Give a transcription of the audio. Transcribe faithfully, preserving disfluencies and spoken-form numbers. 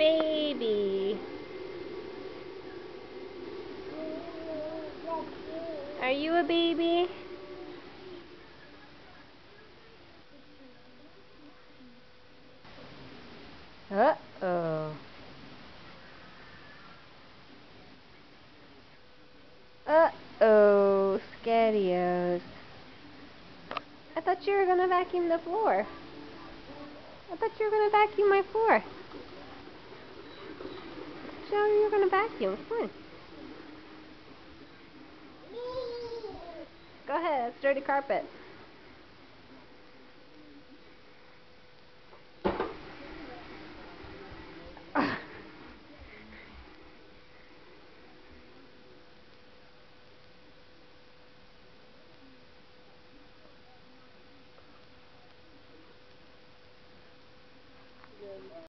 baby. Are you a baby? Uh-oh. Uh-oh, Scarios. I thought you were gonna vacuum the floor. I thought you were gonna vacuum my floor. Show you were gonna vacuum. Come on. Go ahead, it's dirty carpet.